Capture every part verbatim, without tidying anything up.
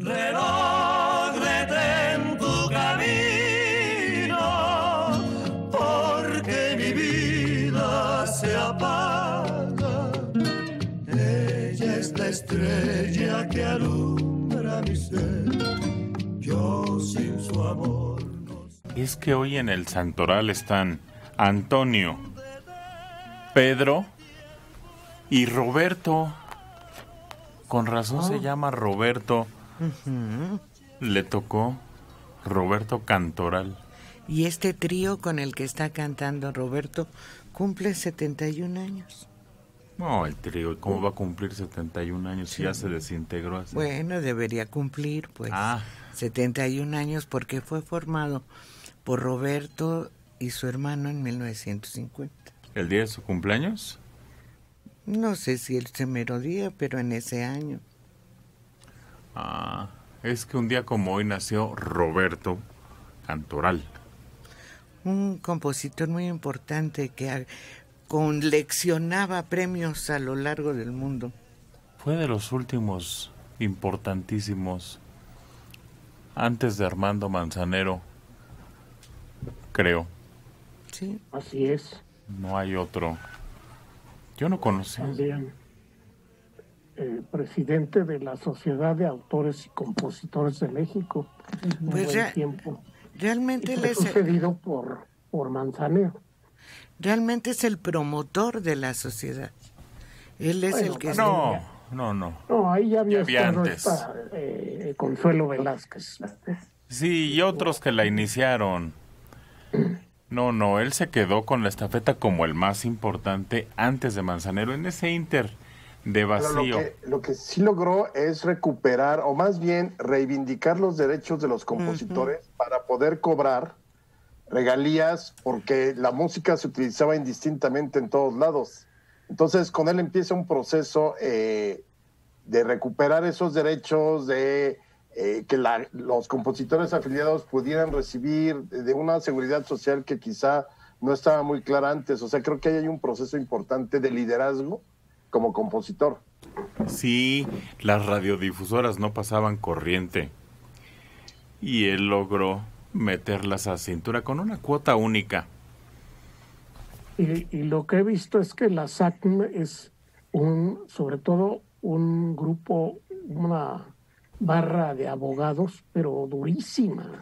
Reloj, detén tu camino, porque mi vida se apaga. Ella es la estrella que alumbra mi ser. Yo sin su amor no sé. Es que hoy en el santoral están Antonio, Pedro y Roberto. Con razón oh. se llama Roberto. Uh-huh. Le tocó Roberto Cantoral. Y este trío con el que está cantando Roberto cumple setenta y un años. No, el trío, ¿cómo va a cumplir setenta y un años si sí. ya se desintegró así? Bueno, debería cumplir, pues, ah. setenta y un años porque fue formado por Roberto y su hermano en mil novecientos cincuenta. ¿El día de su cumpleaños? No sé si el mero día, pero en ese año. Ah, es que un día como hoy nació Roberto Cantoral. Un compositor muy importante que coleccionaba premios a lo largo del mundo. Fue de los últimos importantísimos, antes de Armando Manzanero, creo. Sí. Así es. No hay otro. Yo no conocí. También el presidente de la Sociedad de Autores y Compositores de México. Un pues buen ya, tiempo. Realmente fue sucedido por, por Manzanero. Realmente es el promotor de la sociedad. Él es bueno, el que... No, está... no, no. No, ahí ya había, ya había estado antes. Esta, eh, Consuelo Velázquez. Sí, y otros que la iniciaron. No, no, él se quedó con la estafeta como el más importante antes de Manzanero, en ese inter de vacío. Lo que, lo que sí logró es recuperar, o más bien reivindicar los derechos de los compositores uh-huh. para poder cobrar regalías, porque la música se utilizaba indistintamente en todos lados. Entonces, con él empieza un proceso eh, de recuperar esos derechos, de... Eh, que la, los compositores afiliados pudieran recibir de una seguridad social que quizá no estaba muy clara antes. O sea, creo que ahí hay un proceso importante de liderazgo como compositor. Sí, las radiodifusoras no pasaban corriente y él logró meterlas a cintura con una cuota única. Y, y lo que he visto es que la S A C M es un, sobre todo un grupo, una barra de abogados, pero durísima.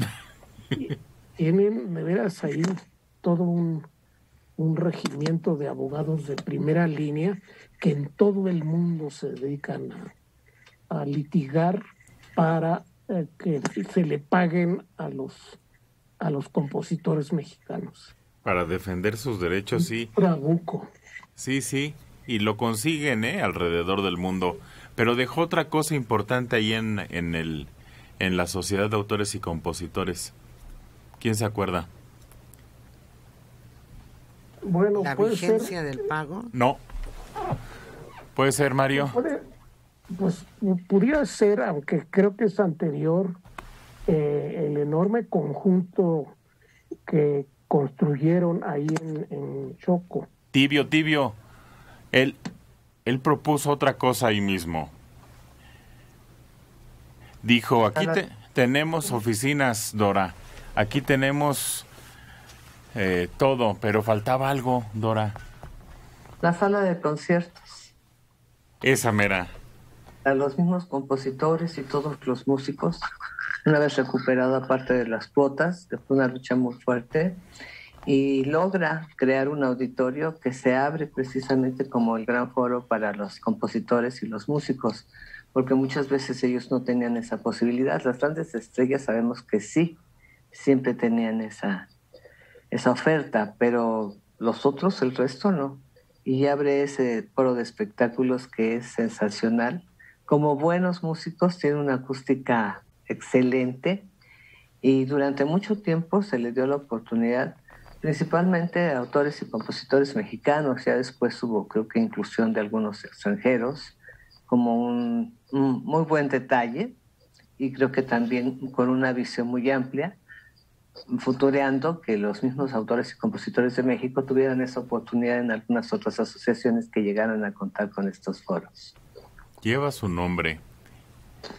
Tienen de veras ahí todo un, un regimiento de abogados de primera línea que en todo el mundo se dedican a, a litigar para eh, que se le paguen a los a los compositores mexicanos. Para defender sus derechos, sí. Trabuco. Sí, sí, y lo consiguen, ¿eh? Alrededor del mundo. Pero dejó otra cosa importante ahí en, en, el, en la Sociedad de Autores y Compositores. ¿Quién se acuerda? Bueno, ¿La puede vigencia ser... del pago? No. ¿Puede ser, Mario? Puede, pues pudiera ser, aunque creo que es anterior, eh, el enorme conjunto que construyeron ahí en, en Choco. Tibio, tibio. Él... Él propuso otra cosa ahí mismo. Dijo, aquí te, tenemos oficinas, Dora. Aquí tenemos eh, todo, pero faltaba algo, Dora. La sala de conciertos. Esa mera. A los mismos compositores y todos los músicos, una vez recuperado aparte de las cuotas, que fue una lucha muy fuerte, y logra crear un auditorio que se abre precisamente como el gran foro para los compositores y los músicos, porque muchas veces ellos no tenían esa posibilidad. Las grandes estrellas sabemos que sí, siempre tenían esa, esa oferta, pero los otros, el resto no. Y abre ese foro de espectáculos que es sensacional. Como buenos músicos, tiene una acústica excelente y durante mucho tiempo se les dio la oportunidad principalmente a autores y compositores mexicanos. Ya después hubo, creo que, inclusión de algunos extranjeros como un, un muy buen detalle, y creo que también con una visión muy amplia, futureando que los mismos autores y compositores de México tuvieran esa oportunidad en algunas otras asociaciones que llegaran a contar con estos foros. Lleva su nombre.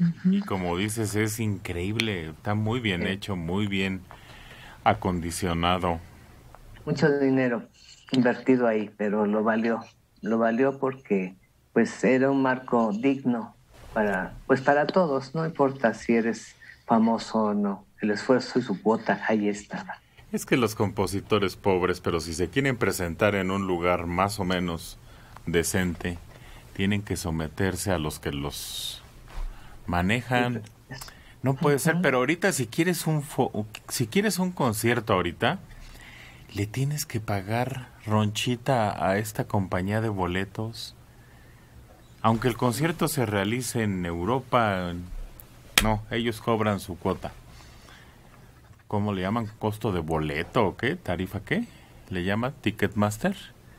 Uh-huh. Y como dices, es increíble, está muy bien hecho, muy bien acondicionado. Mucho dinero invertido ahí, pero lo valió, lo valió porque pues era un marco digno para, pues para todos, no importa si eres famoso o no, el esfuerzo y su cuota ahí estaba. Es que los compositores pobres, pero si se quieren presentar en un lugar más o menos decente, tienen que someterse a los que los manejan. No puede ser, pero ahorita si quieres un fo- si quieres un concierto ahorita, le tienes que pagar ronchita a esta compañía de boletos. Aunque el concierto se realice en Europa, no, ellos cobran su cuota. ¿Cómo le llaman? ¿Costo de boleto o qué? ¿Tarifa qué? ¿Le llama Ticketmaster?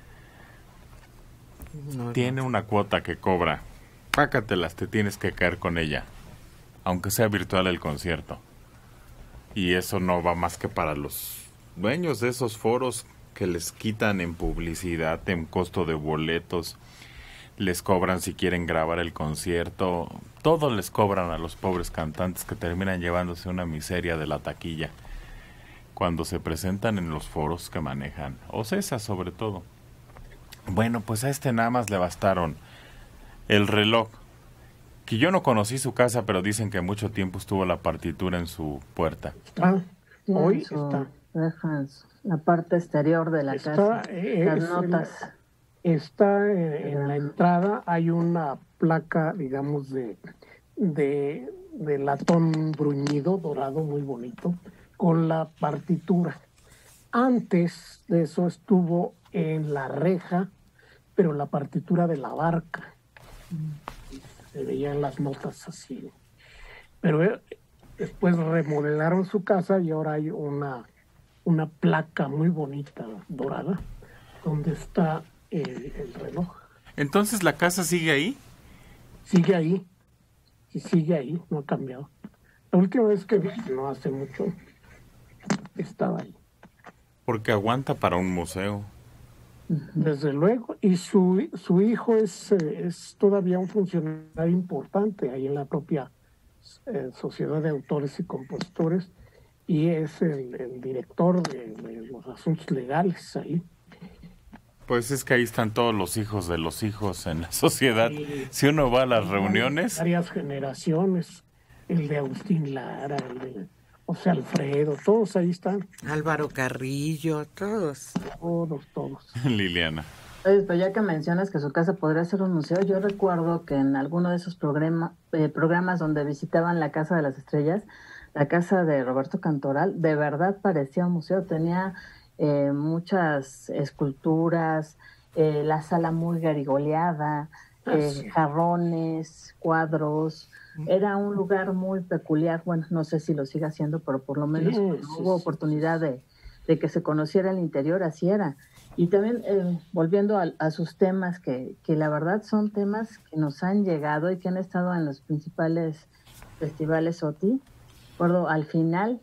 No, Tiene no. una cuota que cobra. Pácatelas, te tienes que caer con ella. Aunque sea virtual el concierto. Y eso no va más que para los dueños de esos foros que les quitan en publicidad, en costo de boletos. Les cobran si quieren grabar el concierto. Todo les cobran a los pobres cantantes que terminan llevándose una miseria de la taquilla cuando se presentan en los foros que manejan. Ocesa sobre todo. Bueno, pues a este nada más le bastaron el reloj, que yo no conocí su casa, pero dicen que mucho tiempo estuvo la partitura en su puerta. Ah, hoy Eso, está. Dejas la parte exterior de la Está, casa, eh, las es notas. El, está en, en la entrada, hay una placa, digamos, de, de, de latón bruñido, dorado, muy bonito, con la partitura. Antes de eso estuvo en la reja, pero la partitura de la barca. Se veían las notas así. Pero eh, después remodelaron su casa y ahora hay una, una placa muy bonita, dorada, donde está el, el reloj. ¿Entonces la casa sigue ahí? Sigue ahí. Y sigue ahí, no ha cambiado. La última vez que vi, no hace mucho, estaba ahí. Porque aguanta para un museo. Desde luego, y su, su hijo es, es todavía un funcionario importante ahí en la propia eh, Sociedad de Autores y Compositores, y es el, el director de, de los asuntos legales ahí. Pues es que ahí están todos los hijos de los hijos en la sociedad. Sí. Si uno va a las reuniones... Varias generaciones, el de Agustín Lara, el de José Alfredo, todos ahí están. Álvaro Carrillo, todos. Todos, todos. Liliana. Oye, pero ya que mencionas que su casa podría ser un museo, yo recuerdo que en alguno de esos programa, eh, programas donde visitaban la Casa de las Estrellas, la casa de Roberto Cantoral, de verdad parecía un museo, tenía eh, muchas esculturas, eh, la sala muy garigoleada, eh, sí. jarrones, cuadros. Era un lugar muy peculiar, bueno, no sé si lo sigue haciendo, pero por lo menos sí, sí, hubo sí, oportunidad sí, sí. De, de que se conociera el interior, así era. Y también, eh, volviendo a, a sus temas, que, que la verdad son temas que nos han llegado y que han estado en los principales festivales O T I. Recuerdo al final,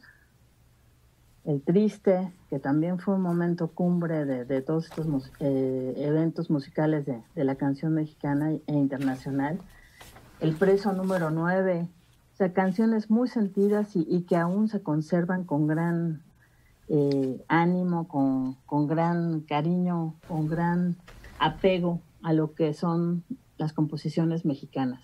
El Triste, que también fue un momento cumbre de, de todos estos eh, eventos musicales de, de la canción mexicana e internacional. El Preso número nueve, o sea, canciones muy sentidas y, y que aún se conservan con gran eh, ánimo, con, con gran cariño, con gran apego a lo que son las composiciones mexicanas.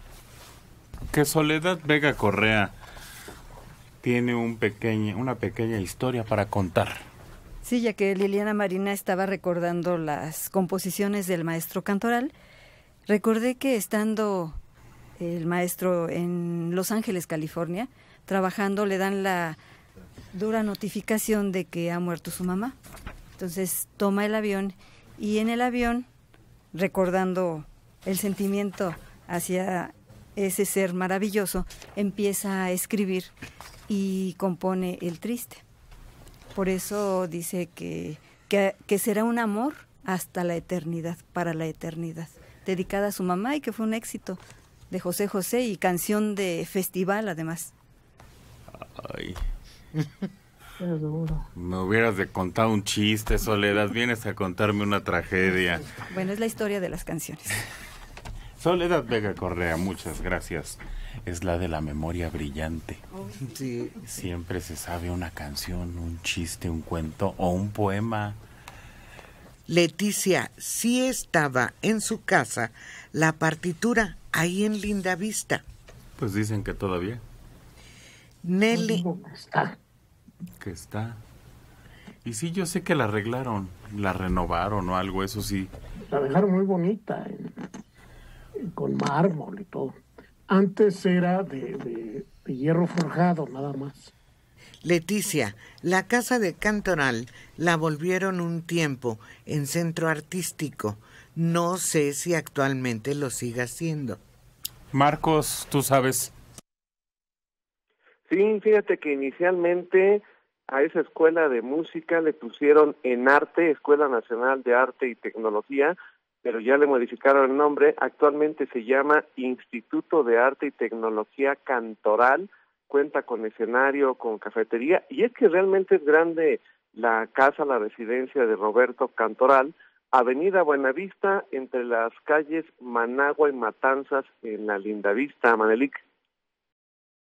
Que Soledad Vega Correa tiene un pequeño, una pequeña historia para contar. Sí, ya que Liliana Marina estaba recordando las composiciones del maestro Cantoral, recordé que estando el maestro en Los Ángeles, California, trabajando, le dan la dura notificación de que ha muerto su mamá. Entonces toma el avión y en el avión, recordando el sentimiento hacia ese ser maravilloso, empieza a escribir y compone El Triste. Por eso dice que, que, que será un amor hasta la eternidad, para la eternidad, dedicada a su mamá y que fue un éxito de José José y canción de festival además. Ay. Me hubieras de contar un chiste, Soledad, vienes a contarme una tragedia. Bueno, es la historia de las canciones. Soledad Vega Correa, muchas gracias. es la de la memoria brillante. Sí. Siempre se sabe una canción, un chiste, un cuento o un poema. Leticia, sí estaba en su casa la partitura ahí en Lindavista. Pues dicen que todavía. Nelly. Está. Que está. Y sí, yo sé que la arreglaron, la renovaron o algo, eso sí. La dejaron muy bonita, en, en, con mármol y todo. Antes era de, de, de hierro forjado, nada más. Leticia, la casa de Cantoral la volvieron un tiempo en centro artístico. No sé si actualmente lo siga siendo. Marcos, ¿tú sabes? Sí, fíjate que inicialmente a esa escuela de música le pusieron en arte, Escuela Nacional de Arte y Tecnología, pero ya le modificaron el nombre. Actualmente se llama Instituto de Arte y Tecnología Cantoral. Cuenta con escenario, con cafetería, y es que realmente es grande la casa, la residencia de Roberto Cantoral, Avenida Buenavista, entre las calles Managua y Matanzas, en la Lindavista, Manelik.